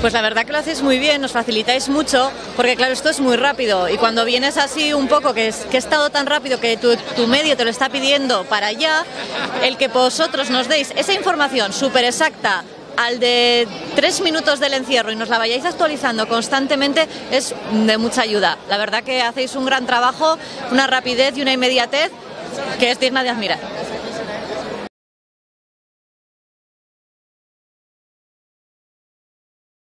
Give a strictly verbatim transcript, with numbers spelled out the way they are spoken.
Pues la verdad que lo hacéis muy bien, nos facilitáis mucho, porque claro, esto es muy rápido y cuando vienes así un poco, que es, que he estado tan rápido que tu, tu medio te lo está pidiendo para allá, el que vosotros nos deis esa información súper exacta al de tres minutos del encierro y nos la vayáis actualizando constantemente es de mucha ayuda. La verdad que hacéis un gran trabajo, una rapidez y una inmediatez que es digna de admirar.